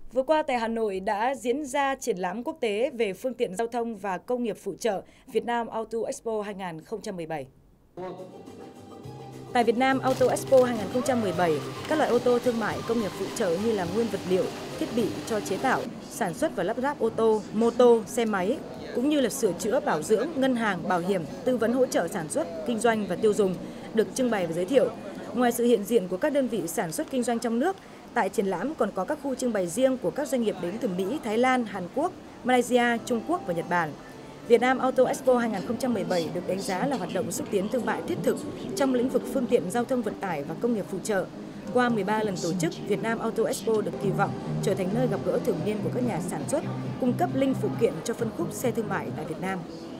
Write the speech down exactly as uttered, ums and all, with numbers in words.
Vừa qua tại Hà Nội đã diễn ra triển lãm quốc tế về phương tiện giao thông và công nghiệp phụ trợ Việt Nam Auto Expo hai nghìn không trăm mười bảy. Tại Việt Nam Auto Expo hai nghìn không trăm mười bảy, các loại ô tô thương mại công nghiệp phụ trợ như là nguyên vật liệu, thiết bị cho chế tạo, sản xuất và lắp ráp ô tô, mô tô, xe máy, cũng như là sửa chữa, bảo dưỡng, ngân hàng, bảo hiểm, tư vấn hỗ trợ sản xuất, kinh doanh và tiêu dùng được trưng bày và giới thiệu. Ngoài sự hiện diện của các đơn vị sản xuất kinh doanh trong nước, tại triển lãm còn có các khu trưng bày riêng của các doanh nghiệp đến từ Mỹ, Thái Lan, Hàn Quốc, Malaysia, Trung Quốc và Nhật Bản. Việt Nam Auto Expo hai nghìn không trăm mười bảy được đánh giá là hoạt động xúc tiến thương mại thiết thực trong lĩnh vực phương tiện giao thông vận tải và công nghiệp phụ trợ. Qua mười ba lần tổ chức, Việt Nam Auto Expo được kỳ vọng trở thành nơi gặp gỡ thường niên của các nhà sản xuất, cung cấp linh phụ kiện cho phân khúc xe thương mại tại Việt Nam.